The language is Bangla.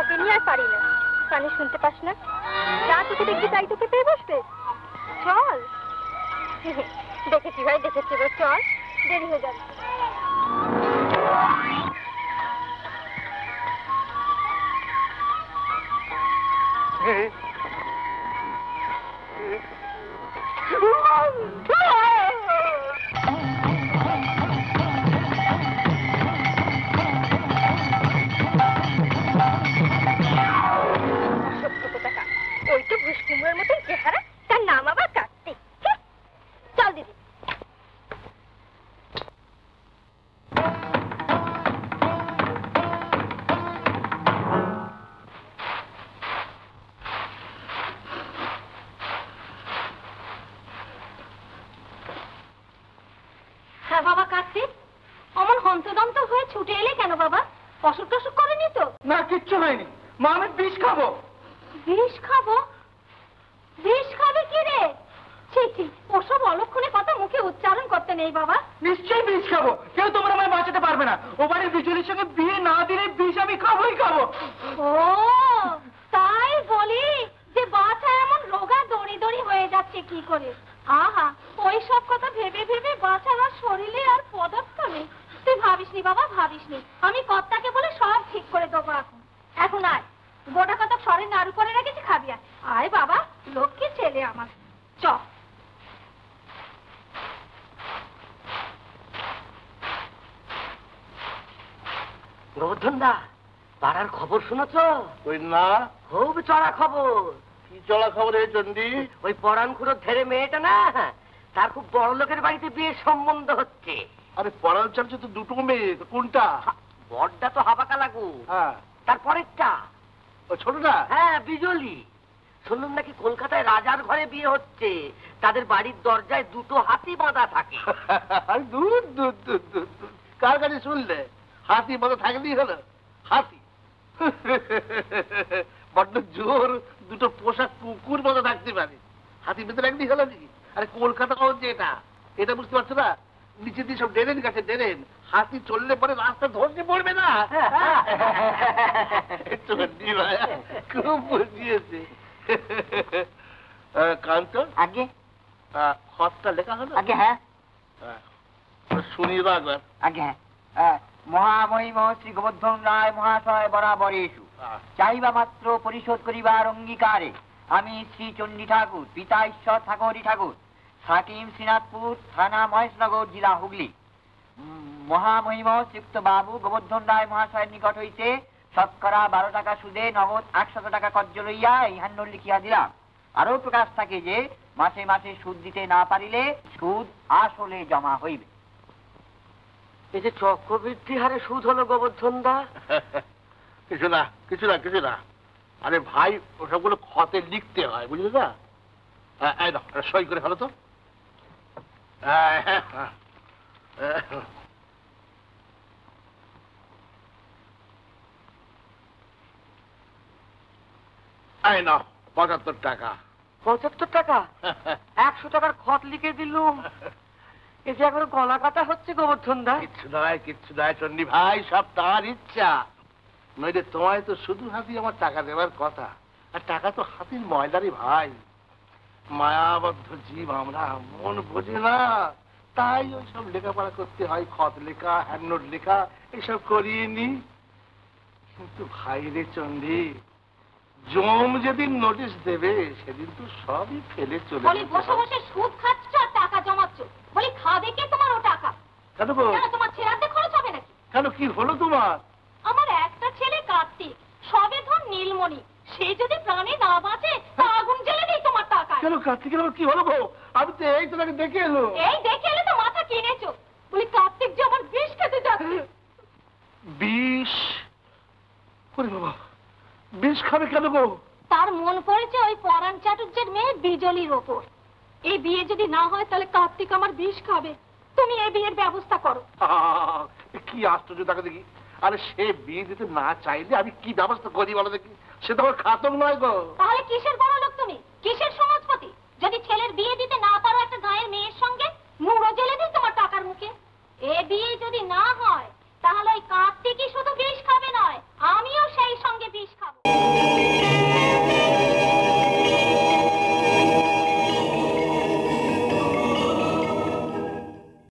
তিনি আর পারি না। কানে শুনতে পাস না? যা তোকে দেখবি তাই তোকে পেয়ে বসবে। চল। দেখেছি ভাই, দেখেছি, চল, দেরি হয়ে যাবে। ওই তো ঘুষ কুমড়োর মতন চেহারা, তার নাম আবার কার্তিক। চল দিদি। হ্যাঁ বাবা কার্তিক, অমন হন্তদন্ত হয়ে ছুটে এলে কেন বাবা? অসুখ টসুখ করেনি তো? না, কিচ্ছু হয়নি মা, আমি বিষ খাবো। বিষ খাবো? বিষ খাবে কি রে? ছি, ওসব অলক্ষণে কথা মুখে উচ্চারণ করতে নেই বাবা। নিশ্চয়ই বিষ খাবো, কেউ তোমরা আমায় বাঁচাতে পারবে না। ও বাড়ির বিজলির সঙ্গে বিয়ে না দিলে বিষ আমি খাবোই খাবো। ও তাই বলি যে বাচ্চা এমন রোগা দড়ি দড়ি হয়ে যাচ্ছে কি করে? আহা, ওই সব কথা ভেবে ভেবে বাচ্চার আর শরীরে আর পদার্থ নেই। তুই ভাবিসনি বাবা, ভাবিসনি। আমি কর্তাকে বলে সব ঠিক করে দেবো। এখন আয়, গোটা কত সরে নাড়ু করে রেখেছি, খাবি? আয় বাবা, লক্ষ্মী ছেলে আমার। চ। গোবর্ধন দা, পাড়ার খবর শুনেছ? ওই না, খুব চড়া খবর। কি চলা খবর হে চন্ডী? ওই পরাণখুড়োর ধেরে মেয়েটা না, তার খুব বড় লোকের বাড়িতে বিয়ের সম্বন্ধ হচ্ছে। আরে পড়াল চালছে তো দুটো মেয়ে, কোনটা? বড়টা তো হাবাকা লাগু, হ্যাঁ, তারপরেরটা ও ছোটটা? হ্যাঁ বিজলি। শুনলাম নাকি কলকাতায় রাজার ঘরে বিয়ে হচ্ছে, তাদের বাড়ির দরজায় দুটো হাতি বাঁধা থাকে। দূর দূর দূর দূর দূর। কার কাছে শুনলে? হাতি মতো থাকলেই হলো। হাতি বড্ড জোর, দুটো পোষা কুকুর মতো থাকতে পারে। হাতি বেঁধে রাখলেই হলো নাকি? আরে কলকাতা হচ্ছে এটা, এটা বুঝতে পারছো না? নিচে দিয়ে সব ড্রেন গেছে, ড্রেন। হাতি চললে পরে রাস্তা ধসে পড়বে না। খুব বুঝিয়েছে। কান্ত, আগে খতটা লেখা হলো? আগে হ্যাঁ, শুনিয়ে দাও একবার। আগে হ্যাঁ। মহামহিম শ্রী গোবর্ধন রায় মহাশয় বরাবর এসু চাইবা মাত্র পরিশোধ করিবার অঙ্গীকারে আমি শ্রী চণ্ডী ঠাকুর, পিতা ঈশ্বর ঠাকুরী ঠাকুর, সাকিম শ্রীনাথপুর, থানা মহেশনগর, জেলা হুগলি, মহামহিম শ্রীযুক্ত বাবু গোবর্ধন রায় মহাশয়ের নিকট হইতে শতকরা 12 টাকা সুদে নগদ 100 টাকা কর্য লইয়া ইহান্ন লিখিয়া দিলাম। আরো প্রকাশ থাকে যে মাসে মাসে সুদ দিতে না পারিলে সুদ আসলে জমা হইবে। এই যে চক্রবৃদ্ধি হারে সুদ হলো গোবর্ধন দা? কিছু না, কিছু না, কিছু না। আরে ভাই, ওসবগুলো খতে লিখতে হয়, বুঝলি না? সই করে ফেলো তো। এই নাও 75 টাকা। 75 টাকা? 100 টাকার খত লিখে দিলুম। এই যে এখন গলা কাটা হচ্ছে গোবর্ধন দা। কিচ্ছু নয়, কিচ্ছু নয় চন্ডী ভাই, সব তার ইচ্ছা। নইলে তোমায় তো শুধু হাতি আমার টাকা দেওয়ার কথা, আর টাকা তো হাতির ময়দারি ভাই। মায়াবদ্ধ জীব আমরা, মন বোঝে না, তাই ওই সব লেখাপড়া করতে হয়, খত লেখা, হ্যান্ডনোট লেখা, এইসব করিয়ে নি। কিন্তু ভাই রে চন্ডী, জম যেদিন নোটিশ দেবে সেদিন তো সবই ফেলে চলে বলি বসে বসে সুদ খাচ্ছ আর টাকা জমাচ্ছ, বলি খাবে কে তোমার ও টাকা? কেন তোমার ছেলেতে খরচ হবে নাকি? কেন, কি হলো তোমার? আমার একটা ছেলে কার্তিক, সবে ধর নীলমণি, সে যদি প্রাণে না বাঁচে তা আগুন জ্বেলে দেই তোমার টাকা। কেন কার্তিকের আবার কি হলো বউ? আমি তো এই তোমাকে দেখে এলো। এই দেখে এলে তো মাথা কিনেছো। বলি কার্তিক যে আমার বিষ খেতে যাচ্ছে। বিষ? ওরে বাবা, বিষ খাবে কেন গো? তার মন পড়েছে ওই পরাণ চাটুর্যের মেয়ে বিজলির ওপর। এই বিয়ে যদি না হয় তাহলে কার্তিক আমার বিষ খাবে। তুমি এই বিয়ের ব্যবস্থা করো। কি আশ্চর্য টাকা দেখি। আরে সে বিয়ে দিতে না চাইলে আমি কি ব্যবস্থা করি বলো দেখি? সে তো আমার খাতক নয় গো। তাহলে কিসের বড় লোক